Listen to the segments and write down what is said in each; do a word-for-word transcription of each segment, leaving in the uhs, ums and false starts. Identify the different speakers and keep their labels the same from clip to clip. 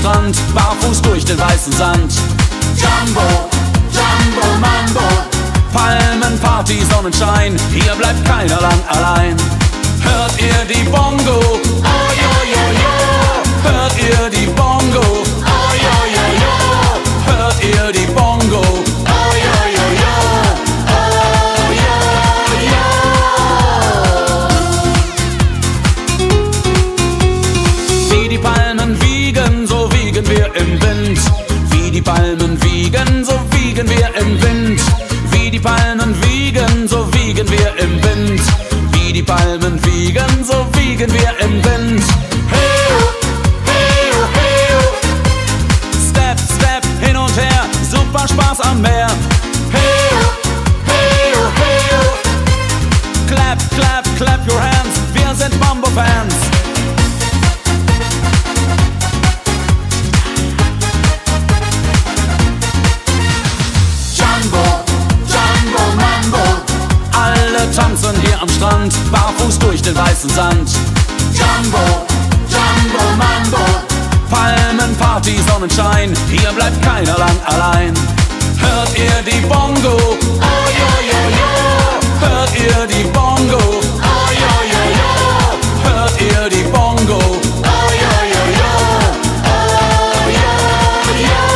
Speaker 1: Strand, barfuß durch den weißen Sand.
Speaker 2: Jambo, Jambo Mambo.
Speaker 1: Palmenparty, Sonnenschein, hier bleibt keiner lang allein. Hört ihr die Bongo?
Speaker 2: Oh yo yo yo.
Speaker 1: Hört ihr die Bongo?
Speaker 2: Oh yo yo yo.
Speaker 1: Hört ihr die Bongo?
Speaker 2: Oh yo yo yo. Oh yo yo.
Speaker 1: Wie die Palmen wiegen, so wiegen wir im Wind. Wie die Palmen wiegen, so wiegen wir im Wind. Wie die Palmen wiegen, so wiegen wir im Wind. Wie die Palmen wiegen, so wiegen wir im Wind.
Speaker 2: Hey, hey, hey.
Speaker 1: Step, Step, hin und her, super Spaß am Meer.
Speaker 2: Hey, hey, hey.
Speaker 1: Clap, clap, clap your hands, wir sind Mambo-Fans.
Speaker 2: Jambo, Jambo Mambo.
Speaker 1: Alle tanzen hier am Strand, barfuß durch den weißen Sand.
Speaker 2: Jambo, Jambo Mambo.
Speaker 1: Palmenparty, Sonnenschein, hier bleibt keiner lang allein. Hört ihr die Bongo?
Speaker 2: Oh yo yo yo.
Speaker 1: Hört ihr die Bongo?
Speaker 2: Oh yo yo yo.
Speaker 1: Hört ihr die Bongo?
Speaker 2: Oh yo yo yo. Oh yo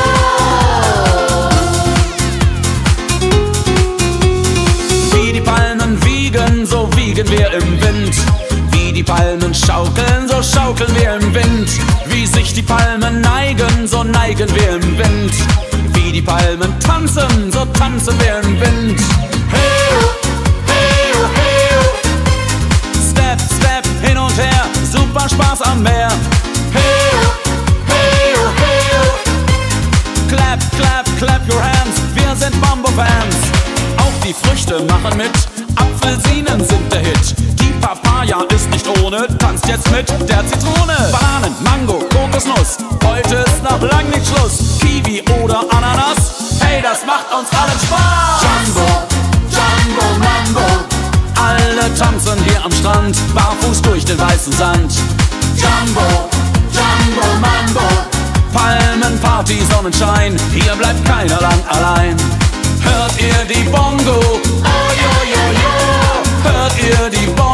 Speaker 2: yo.
Speaker 1: Wie die Palmen wiegen, so wiegen wir im Wind. Wie die Palmen schaukeln, so schaukeln wir im Wind. Wie sich die Palmen neigen, so neigen wir im Wind. Wie die Palmen tanzen, so tanzen wir im Wind.
Speaker 2: Hey, hey, hey.
Speaker 1: Step, Step, hin und her, super Spaß am Meer.
Speaker 2: Hey, hey, hey.
Speaker 1: Clap, clap, clap your hands, wir sind Mambo-Fans. Auch die Früchte machen mit, Apfelsinen sind der Hit. Die Papaya ist nicht ohne, tanzt jetzt mit der Zitrone. Bananen, Mango, Kokosnuss, heute ist noch lang nicht Schluss. Kiwi oder Ananas, hey, das macht uns allen Spaß.
Speaker 2: Jambo, Jambo Mambo.
Speaker 1: Alle tanzen hier am Strand, barfuß durch den weißen Sand.
Speaker 2: Jambo, Jambo Mambo.
Speaker 1: Palmenparty, Sonnenschein, hier bleibt keiner lang allein. Hört ihr die Bongo?
Speaker 2: Oh yo yo yo.
Speaker 1: Hört ihr die Bongo?